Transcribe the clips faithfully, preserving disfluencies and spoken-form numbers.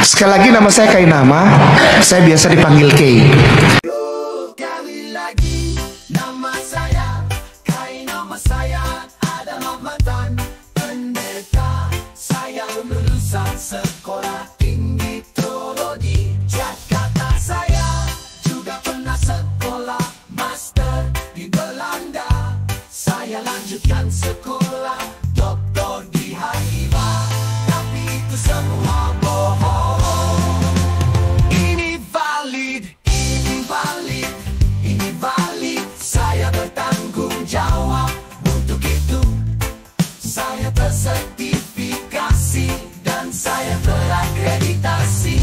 Sekali lagi, nama saya Kainama. Saya biasa dipanggil Kay. Sekali lagi, nama saya Kainama, saya adalah mantan pendeta. Saya lulusan sekolah tinggi teologi Jakarta. Saya juga pernah sekolah master di Belanda. Saya lanjutkan sekolah doktor di H I V A, tapi itu semua bohong. Ini valid, ini valid, ini valid. Saya bertanggung jawab untuk itu. Saya tersertifikasi dan saya terakreditasi.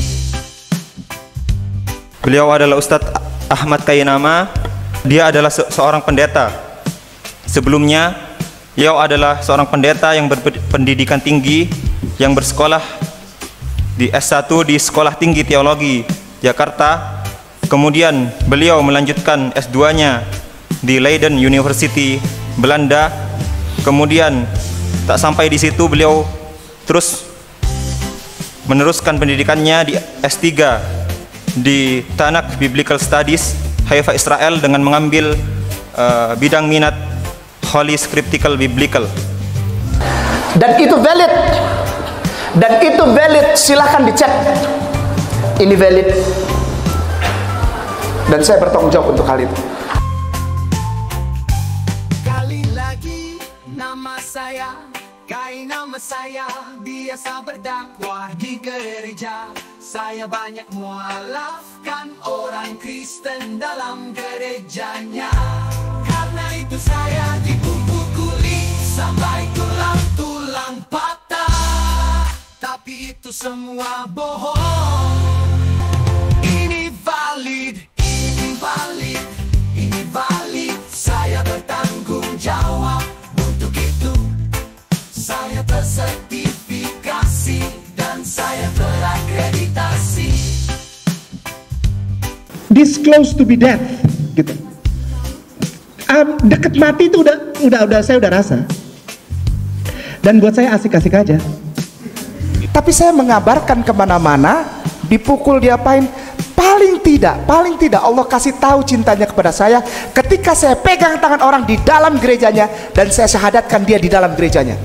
Beliau adalah Ustadz Ahmad Kainama. Dia adalah se seorang pendeta. Sebelumnya, beliau adalah seorang pendeta yang berpendidikan tinggi, yang bersekolah di S satu di Sekolah Tinggi Teologi Jakarta. Kemudian beliau melanjutkan S dua-nya di Leiden University, Belanda. Kemudian tak sampai di situ, beliau terus meneruskan pendidikannya di S tiga di Tanakh Biblical Studies, Haifa, Israel, dengan mengambil uh, bidang minat Holy Scriptical Biblical. Dan itu valid. Dan itu valid. Silahkan dicek. Ini valid. Dan saya bertanggung jawab untuk hal itu. Sekali lagi, nama saya Kainama, saya biasa berdakwah di gereja. Saya banyak mualafkan orang Kristen dalam gerejanya. Karena itu saya dipukuli sampai tulang-tulang patah. Tapi itu semua bohong. Ini valid, ini valid, ini valid. Saya bertanggung jawab untuk itu. Saya tersertifikasi dan saya terakreditasi. This close to be death, gitu. Um, deket mati itu udah, udah, udah saya udah rasa. Dan buat saya asik-asik aja. Tapi saya mengabarkan kemana-mana, dipukul, diapain, paling tidak, paling tidak Allah kasih tahu cintanya kepada saya ketika saya pegang tangan orang di dalam gerejanya dan saya syahadatkan dia di dalam gerejanya.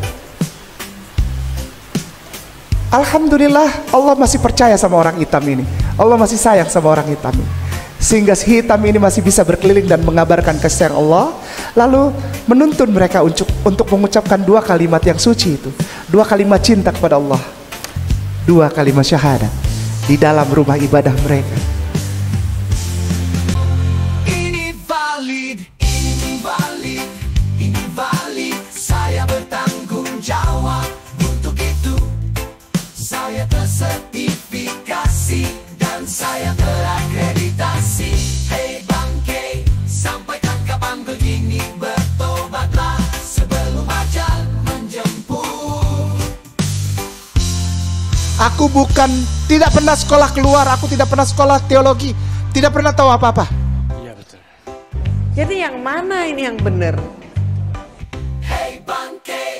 Alhamdulillah, Allah masih percaya sama orang hitam ini. Allah masih sayang sama orang hitam ini, sehingga si hitam ini masih bisa berkeliling dan mengabarkan kasih sayang Allah, lalu menuntun mereka untuk, untuk mengucapkan dua kalimat yang suci itu, dua kalimat cinta kepada Allah, dua kalimat syahadat di dalam rumah ibadah mereka. Ini valid, ini valid, ini valid. Saya bertanggung jawab untuk itu. Saya tersertifikasi dan saya terakreditasi. Hei bangke, sampaikan kapan begini, bertobatlah sebelum ajal menjemput. Aku bukan, tidak pernah sekolah keluar, aku tidak pernah sekolah teologi, tidak pernah tahu apa-apa. Iya betul. Jadi yang mana ini yang benar? Hei bangke,